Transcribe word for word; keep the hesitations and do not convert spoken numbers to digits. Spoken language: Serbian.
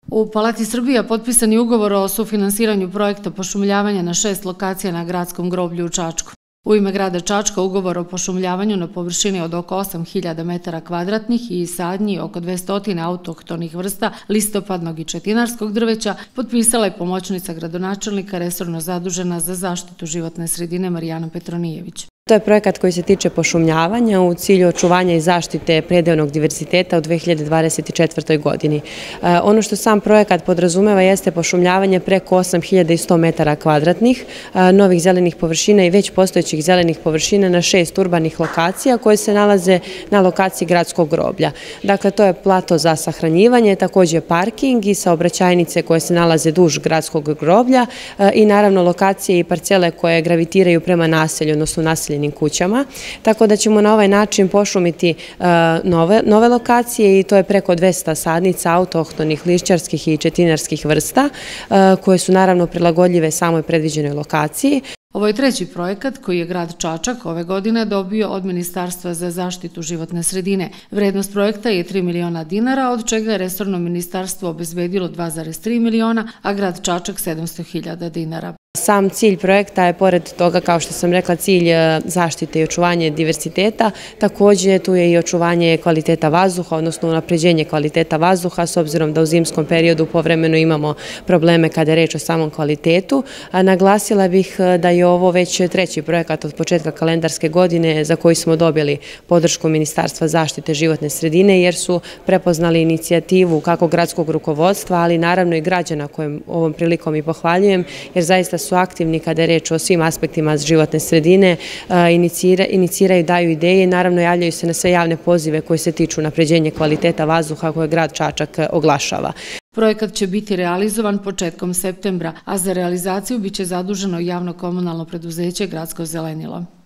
U Palati Srbija potpisan je ugovor o sufinansiranju projekta pošumljavanja na šest lokacija na gradskom groblju u Čačku. U ime grada Čačka ugovor o pošumljavanju na površini od oko osam hiljada metara kvadratnih i sadnji oko dvesta autohtonih vrsta listopadnog i četinarskog drveća potpisala je pomoćnica gradonačelnika resorno zadužena za zaštitu životne sredine Marijana Petronijević. To je projekat koji se tiče pošumljavanja u cilju očuvanja i zaštite predeonog diverziteta u dve hiljade dvadeset četvrtoj. godini. Ono što sam projekat podrazumeva jeste pošumljavanje preko osam hiljada sto metara kvadratnih, novih zelenih površina i već postojećih zelenih površina na šest urbanih lokacija koje se nalaze na lokaciji gradskog groblja. Dakle, to je plato za sahranjivanje, također parking i saobraćajnice koje se nalaze duž gradskog groblja i naravno lokacije i parcele koje gravitiraju prema naselju, odnosno naselju kućama, tako da ćemo na ovaj način pošumiti nove, nove lokacije i to je preko dvesta sadnica autohtonih lišćarskih i četinarskih vrsta koje su naravno prilagodljive samoj predviđenoj lokaciji. Ovo je treći projekat koji je grad Čačak ove godine dobio od Ministarstva za zaštitu životne sredine. Vrednost projekta je tri miliona dinara, od čega je resorno ministarstvo obezbedilo dva zarez tri miliona, a grad Čačak sedamsto hiljada dinara. Sam cilj projekta je, pored toga, kao što sam rekla, cilj zaštite i očuvanje diverziteta. Također tu je i očuvanje kvaliteta vazduha, odnosno unapređenje kvaliteta vazduha, s obzirom da u zimskom periodu povremeno imamo probleme kada je reč o samom kvalitetu. Naglasila bih da je ovo već treći projekat od početka kalendarske godine za koji smo dobili podršku Ministarstva zaštite životne sredine, jer su prepoznali inicijativu kako gradskog rukovodstva, ali naravno i građana, kojem ovom prilikom i pohvaljujem, jer zaista su aktivni kada je reč o svim aspektima životne sredine, iniciraju, daju ideje i naravno javljaju se na sve javne pozive koje se tiču unapređenja kvaliteta vazduha koje grad Čačak oglašava. Projekat će biti realizovan početkom septembra, a za realizaciju biće zaduženo javno komunalno preduzeće Gradsko zelenilo.